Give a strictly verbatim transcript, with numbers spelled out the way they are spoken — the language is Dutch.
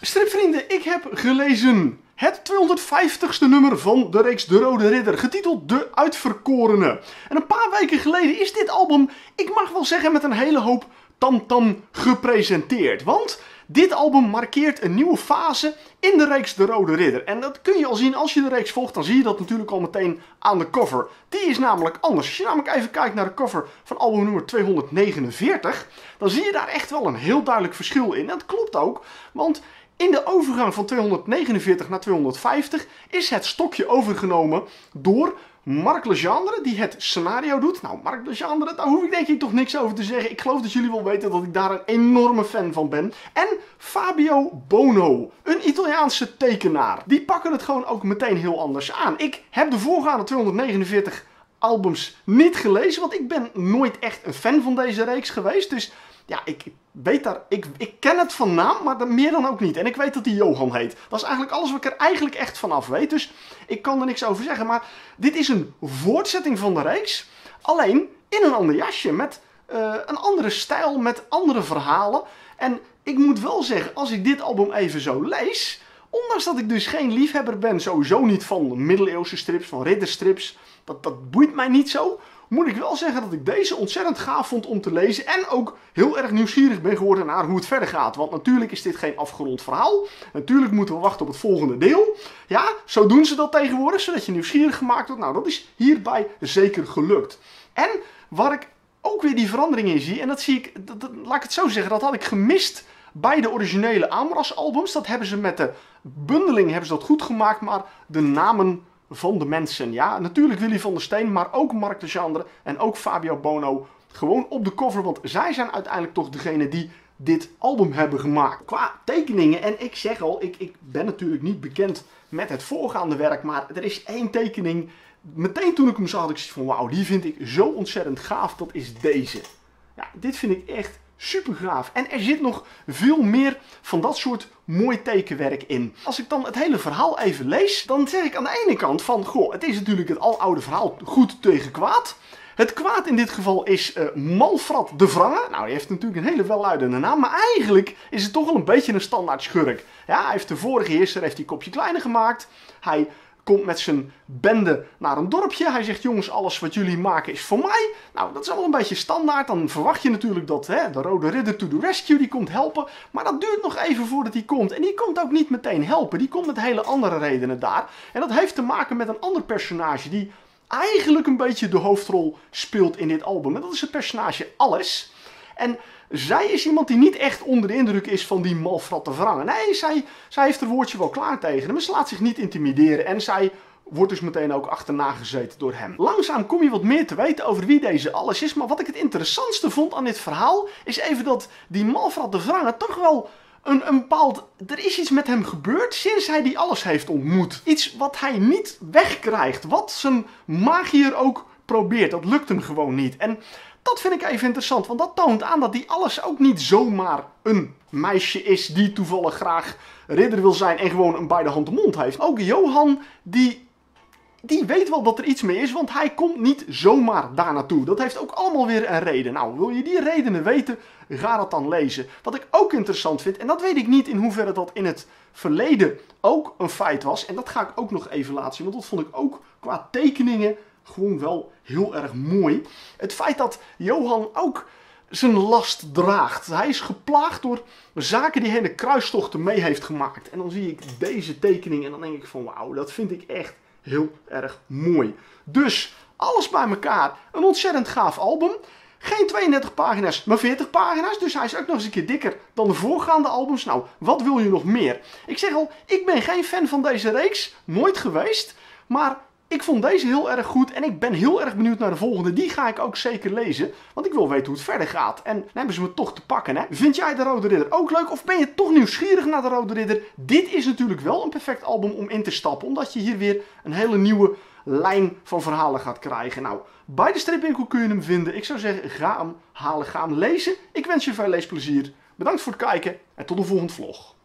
Stripvrienden, ik heb gelezen het tweehonderdvijftigste nummer van de reeks De Rode Ridder, getiteld De Uitverkorene. En een paar weken geleden is dit album, ik mag wel zeggen, met een hele hoop tamtam gepresenteerd. Want dit album markeert een nieuwe fase in de reeks De Rode Ridder. En dat kun je al zien als je de reeks volgt, dan zie je dat natuurlijk al meteen aan de cover. Die is namelijk anders. Als je namelijk even kijkt naar de cover van album nummer tweehonderdnegenenveertig, dan zie je daar echt wel een heel duidelijk verschil in. En dat klopt ook, want in de overgang van tweehonderdnegenenveertig naar tweehonderdvijftig is het stokje overgenomen door Marc Legendre, die het scenario doet. Nou, Marc Legendre, daar hoef ik denk ik toch niks over te zeggen. Ik geloof dat jullie wel weten dat ik daar een enorme fan van ben. En Fabio Bono, een Italiaanse tekenaar. Die pakken het gewoon ook meteen heel anders aan. Ik heb de voorgaande tweehonderdnegenenveertig albums niet gelezen, want ik ben nooit echt een fan van deze reeks geweest. Dus ja, ik weet daar, ik, ik ken het van naam, maar meer dan ook niet. En ik weet dat hij Johan heet. Dat is eigenlijk alles wat ik er eigenlijk echt vanaf weet. Dus ik kan er niks over zeggen. Maar dit is een voortzetting van de reeks. Alleen in een ander jasje. Met uh, een andere stijl, met andere verhalen. En ik moet wel zeggen, als ik dit album even zo lees, ondanks dat ik dus geen liefhebber ben, sowieso niet van middeleeuwse strips, van ridderstrips, dat, dat boeit mij niet zo, moet ik wel zeggen dat ik deze ontzettend gaaf vond om te lezen en ook heel erg nieuwsgierig ben geworden naar hoe het verder gaat. Want natuurlijk is dit geen afgerond verhaal. Natuurlijk moeten we wachten op het volgende deel. Ja, zo doen ze dat tegenwoordig, zodat je nieuwsgierig gemaakt wordt. Nou, dat is hierbij zeker gelukt. En waar ik ook weer die verandering in zie, en dat zie ik, dat, dat, laat ik het zo zeggen, dat had ik gemist bij de originele Amras albums. Dat hebben ze met de bundeling hebben ze dat goed gemaakt, maar de namen van de mensen. Ja, natuurlijk Willy van der Steen, maar ook Marc Legendre en ook Fabio Bono gewoon op de cover, want zij zijn uiteindelijk toch degene die dit album hebben gemaakt. Qua tekeningen, en ik zeg al, ik, ik ben natuurlijk niet bekend met het voorgaande werk, maar er is één tekening, meteen toen ik hem zag had ik zoiets van wauw, die vind ik zo ontzettend gaaf, dat is deze. Ja, dit vind ik echt super gaaf. En er zit nog veel meer van dat soort mooi tekenwerk in. Als ik dan het hele verhaal even lees, dan zeg ik aan de ene kant van, goh, het is natuurlijk het aloude verhaal goed tegen kwaad. Het kwaad in dit geval is uh, Malfrat de Wrange. Nou, die heeft natuurlijk een hele welluidende naam, maar eigenlijk is het toch wel een beetje een standaard schurk. Ja, hij heeft de vorige heerser, heeft hij kopje kleiner gemaakt. Hij komt met zijn bende naar een dorpje. Hij zegt, jongens, alles wat jullie maken is voor mij. Nou, dat is allemaal een beetje standaard. Dan verwacht je natuurlijk dat hè, de Rode Ridder to the rescue, die komt helpen. Maar dat duurt nog even voordat hij komt. En die komt ook niet meteen helpen. Die komt met hele andere redenen daar. En dat heeft te maken met een ander personage die eigenlijk een beetje de hoofdrol speelt in dit album. En dat is het personage Alice. En zij is iemand die niet echt onder de indruk is van die Malfrat de Wrange. Nee, zij, zij heeft haar woordje wel klaar tegen hem, maar ze laat zich niet intimideren. En zij wordt dus meteen ook achterna gezeten door hem. Langzaam kom je wat meer te weten over wie deze Alice is. Maar wat ik het interessantste vond aan dit verhaal, is even dat die Malfrat de Wrange toch wel een, een bepaald... Er is iets met hem gebeurd sinds hij die Alice heeft ontmoet. Iets wat hij niet wegkrijgt. Wat zijn magier ook probeert. Dat lukt hem gewoon niet. En dat vind ik even interessant, want dat toont aan dat die Alice ook niet zomaar een meisje is die toevallig graag ridder wil zijn en gewoon een bij de hand de mond heeft. Ook Johan, die, die weet wel dat er iets mee is, want hij komt niet zomaar daar naartoe. Dat heeft ook allemaal weer een reden. Nou, wil je die redenen weten, ga dat dan lezen. Wat ik ook interessant vind, en dat weet ik niet in hoeverre dat in het verleden ook een feit was, en dat ga ik ook nog even laten zien, want dat vond ik ook qua tekeningen gewoon wel heel erg mooi. Het feit dat Johan ook zijn last draagt. Hij is geplaagd door zaken die hij in de kruistochten mee heeft gemaakt. En dan zie ik deze tekening en dan denk ik van wauw, dat vind ik echt heel erg mooi. Dus alles bij elkaar een ontzettend gaaf album. Geen tweeëndertig pagina's, maar veertig pagina's. Dus hij is ook nog eens een keer dikker dan de voorgaande albums. Nou, wat wil je nog meer? Ik zeg al, ik ben geen fan van deze reeks. Nooit geweest. Maar ik vond deze heel erg goed en ik ben heel erg benieuwd naar de volgende. Die ga ik ook zeker lezen, want ik wil weten hoe het verder gaat. En dan hebben ze me toch te pakken, hè. Vind jij de Rode Ridder ook leuk of ben je toch nieuwsgierig naar de Rode Ridder? Dit is natuurlijk wel een perfect album om in te stappen, omdat je hier weer een hele nieuwe lijn van verhalen gaat krijgen. Nou, bij de stripwinkel kun je hem vinden. Ik zou zeggen, ga hem halen, ga hem lezen. Ik wens je veel leesplezier. Bedankt voor het kijken en tot de volgende vlog.